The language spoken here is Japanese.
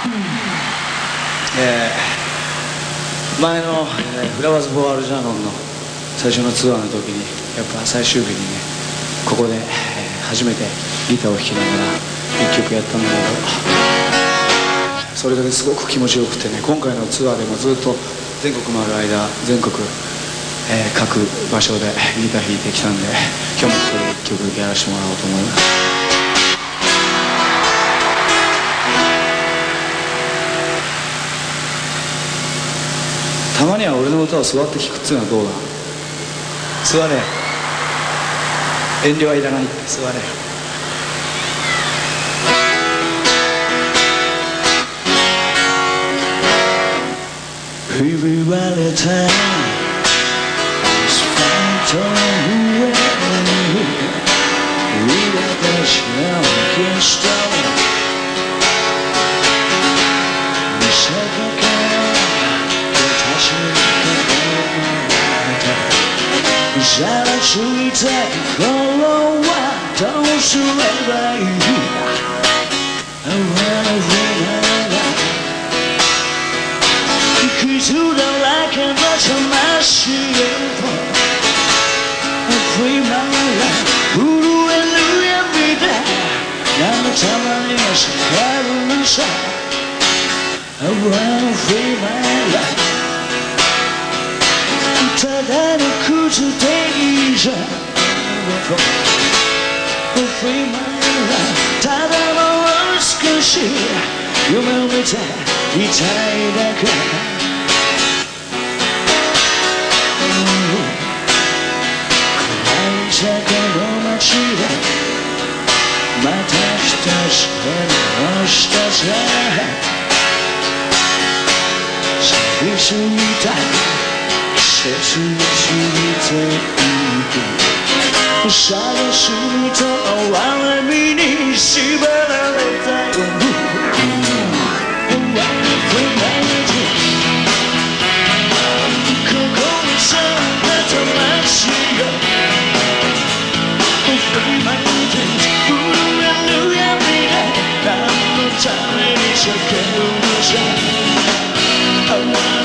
前の、フラワーズ・フォー・アルジャーノンの最初のツアーの時にやっぱ最終日にねここで、初めてギターを弾きながら1曲やったんだけど、それだけすごく気持ちよくてね、今回のツアーでもずっと全国回る間全国、各場所でギター弾いてきたんで、今日もここで1曲やらせてもらおうと思います。たまには俺の歌を座って弾くっていうのはどうだ。座れ、遠慮はいらないって、座れ。ひび割れたアスファルトの上に私が消した見せかけざらついた心はどうすればいい。傷だらけの魂を Free my life 震える闇で何のために世界のさ I wanna free my life ただの靴でいいじゃん Free my life ただの美しい夢を見ていたいだけ暗い坂の街でまたひたすらの下さ寂しみたい切に過ぎていく探しと哀れみに縛られたよここに住んだ魂が震える闇で何のために叫ぶのさ